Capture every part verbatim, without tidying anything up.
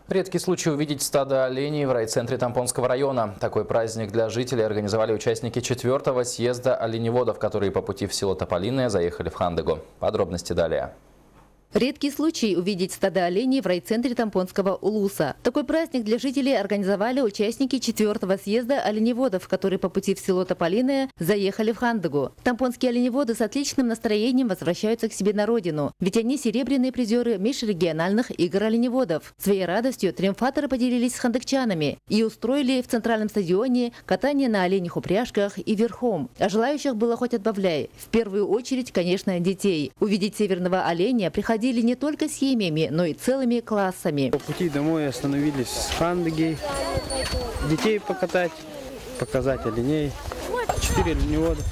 Редкий случай увидеть стадо оленей в райцентре Тампонского района. Такой праздник для жителей организовали участники четвертого съезда оленеводов, которые по пути в село Тополиное заехали в Хандыгу. Подробности далее. Редкий случай увидеть стадо оленей в райцентре Тампонского улуса. Такой праздник для жителей организовали участники четвертого съезда оленеводов, которые по пути в село Тополиное заехали в Хандыгу. Тампонские оленеводы с отличным настроением возвращаются к себе на родину, ведь они серебряные призеры межрегиональных игр оленеводов. Своей радостью триумфаторы поделились с хандыгчанами и устроили в центральном стадионе катание на оленях упряжках и верхом. А желающих было хоть отбавляй. В первую очередь, конечно, детей. Увидеть северного оленя приходили не только семьями, но и целыми классами. По пути домой остановились в Хандыге, детей покатать, показать оленей. Четыре оленевода.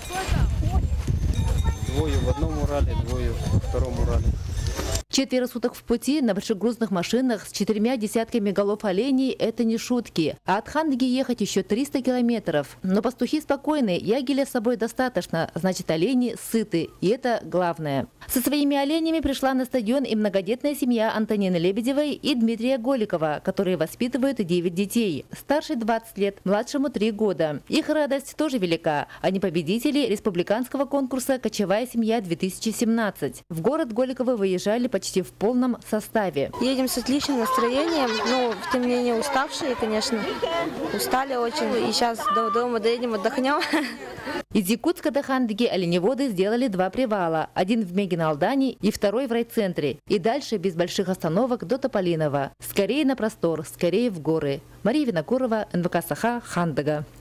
Двое в одном Урале, двое во втором Урале. Четверо суток в пути на большегрузных машинах с четырьмя десятками голов оленей – это не шутки. А от Хандыги ехать еще триста километров. Но пастухи спокойны, ягеля с собой достаточно, значит олени сыты. И это главное. Со своими оленями пришла на стадион и многодетная семья Антонины Лебедевой и Дмитрия Голикова, которые воспитывают девять детей. Старший двадцать лет, младшему три года. Их радость тоже велика. Они победители республиканского конкурса «Кочевая семья-две тысячи семнадцать». В город Голиковы выезжали по почти в полном составе. Едем с отличным настроением, но тем не менее уставшие, конечно. Устали очень. И сейчас до дома доедем, отдохнем. Из Якутска до Хандыги оленеводы сделали два привала. Один в Мегино-Алдане и второй в райцентре. И дальше без больших остановок до Тополиного. Скорее на простор, скорее в горы. Мария Винокурова, эн вэ ка Саха, Хандыга.